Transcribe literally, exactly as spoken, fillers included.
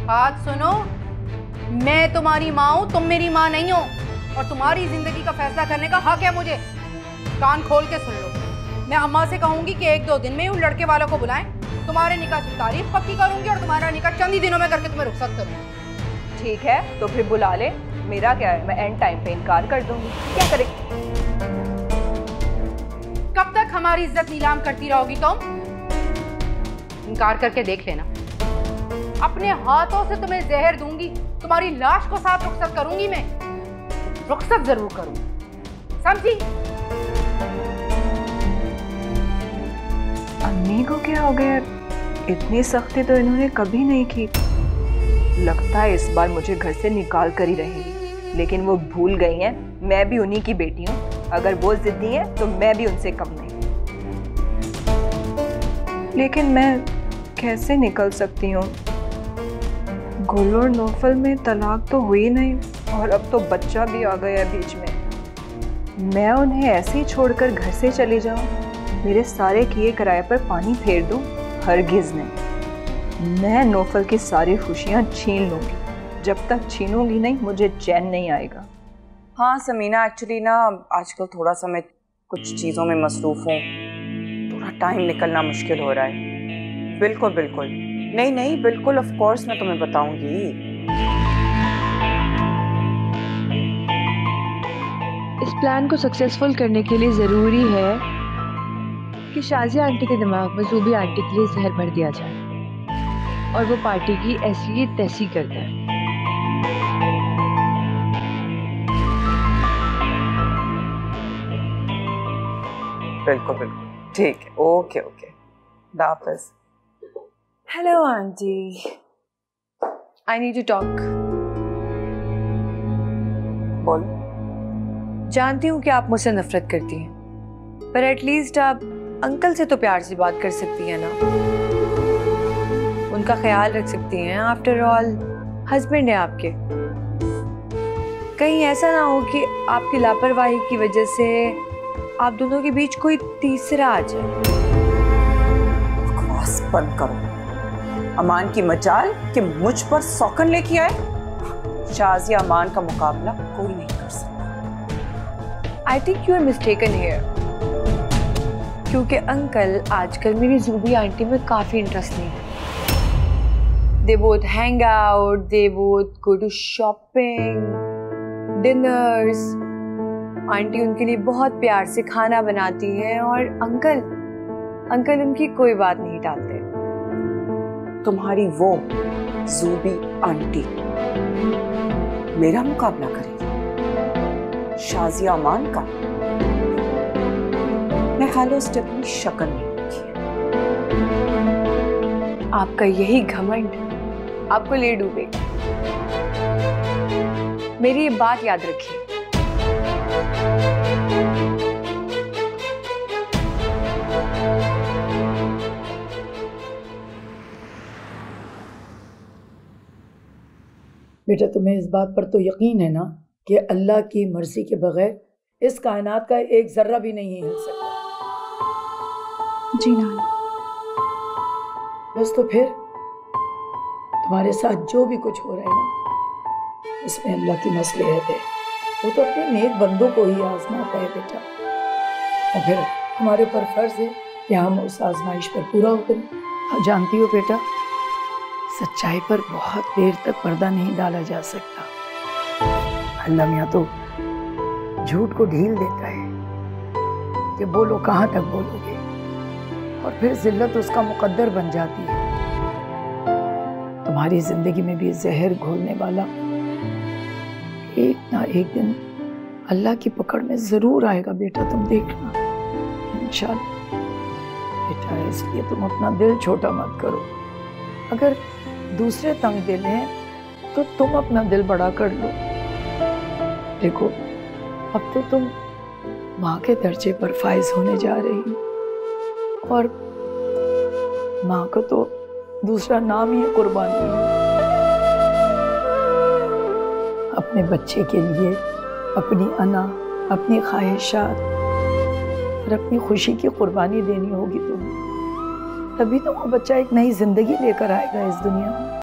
बात सुनो, मैं तुम्हारी माँ हूँ, तुम मेरी माँ नहीं हो, और तुम्हारी जिंदगी का फैसला करने का हक है मुझे। कान खोल के सुन लो, मैं अम्मा से कहूंगी कि एक दो दिन में उन लड़के वालों को बुलाएं, तुम्हारे निकाह की तारीख पक्की करूंगी और तुम्हारा निकाह चंद ही दिनों में करके तुम्हें रुखसत करूंगी। ठीक है, तो फिर बुला ले, मेरा क्या है, मैं एंड टाइम पे इनकार कर दूंगी, क्या करें? कब तक हमारी इज्जत नीलाम करती रहोगी तुम? इनकार करके देख लेना, अपने हाथों से तुम्हें जहर दूंगी, तुम्हारी लाश को साथ रुखसत करूंगी, मैं रुखसत जरूर करूंगी, समझी? अम्मी को क्या हो गया? इतनी सख्ती तो इन्होंने कभी नहीं की। लगता है इस बार मुझे घर से निकाल कर ही रहेंगी, लेकिन वो भूल गई हैं मैं भी उन्हीं की बेटी हूँ। अगर वो जिद्दी हैं तो मैं भी उनसे कम नहीं। लेकिन मैं कैसे निकल सकती हूँ? गुल और नौफल में तलाक तो हुई नहीं और अब तो बच्चा भी आ गया बीच में। मैं उन्हें ऐसे ही छोड़कर घर से चली जाऊँ, मेरे सारे किए किराए पर पानी फेर दूँ? हरगिज़ नहीं। मैं नौफल की सारी खुशियाँ छीन लूँगी, जब तक छीनूंगी नहीं मुझे चैन नहीं आएगा। हाँ समीना, एक्चुअली ना आजकल थोड़ा सा मैं कुछ चीज़ों में मसरूफ़ हूँ, थोड़ा टाइम निकलना मुश्किल हो रहा है। बिल्कुल बिल्कुल, नहीं नहीं बिल्कुल, ऑफ कोर्स मैं तुम्हें बताऊंगी। इस प्लान को सक्सेसफुल करने के लिए ज़रूरी है कि शाजिया आंटी के दिमाग में ज़ूबी आंटी के लिए जहर भर दिया जाए और वो पार्टी की ऐसी तैसी कर दे। बिल्कुल बिल्कुल, ठीक है, ओके ओके, दाफिज। Hello aunty, I need to talk. बोल। जानती हूँ कि आप मुझसे नफरत करती हैं, पर एटलीस्ट आप अंकल से तो प्यार से बात कर सकती हैं ना, उनका ख्याल रख सकती हैं। आफ्टर ऑल हस्बैंड है आपके। कहीं ऐसा ना हो कि आपकी लापरवाही की वजह से आप दोनों के बीच कोई तीसरा आ जाए। बकवास बंद करो। अमान की मजाल कि मुझ पर सौकन लेके आए। शाजिया अमान का मुकाबला कोई नहीं कर सकता। I think you are mistaken here, क्योंकि अंकल आजकल मेरी ज़ूबी आंटी में काफ़ी इंटरेस्ट नहीं है। They both hang out, they both go to shopping, dinners. Aunty उनके लिए बहुत प्यार से खाना बनाती है और अंकल अंकल उनकी कोई बात नहीं टालते। तुम्हारी वो ज़ूबी आंटी मेरा मुकाबला करेगी शाजिया अमान का? मैं हालो स्टेप में शक्ल नहीं रखी है। आपका यही घमंड आपको ले डूबेगा। मेरी ये बात याद रखिए। बेटा, तुम्हें इस बात पर तो यकीन है ना कि अल्लाह की मर्जी के बगैर इस कायनात का एक जर्रा भी नहीं हिल सकता? जी नाना। बस तो फिर तुम्हारे साथ जो भी कुछ हो रहा है ना, इसमें अल्लाह की मसलहत है। वो तो अपने नेक बंदों को ही आजमाता है बेटा, और फिर हमारे ऊपर फर्ज है कि हम उस आजमाइश पर पूरा उतरें। और जानती हो बेटा, सच्चाई पर बहुत देर तक पर्दा नहीं डाला जा सकता। अल्लाह मियाँ तो झूठ को ढील देता है कि बोलो कहाँ तक बोलोगे, और फिर जिल्लत उसका मुकद्दर बन जाती है। तुम्हारी जिंदगी में भी जहर घोलने वाला एक ना एक दिन अल्लाह की पकड़ में जरूर आएगा बेटा, तुम देखना इंशाअल्लाह। बेटा, इसलिए तुम अपना दिल छोटा मत करो। अगर दूसरे तंग दिल हैं तो तुम अपना दिल बड़ा कर लो। देखो, अब तो तुम माँ के दर्जे पर फाइज होने जा रही हो, और माँ को तो दूसरा नाम ही कुर्बानी है। अपने बच्चे के लिए अपनी अना, अपनी ख्वाहिशात और अपनी खुशी की कुर्बानी देनी होगी तुम्हें, तभी तो वो बच्चा एक नई जिंदगी लेकर आएगा इस दुनिया में।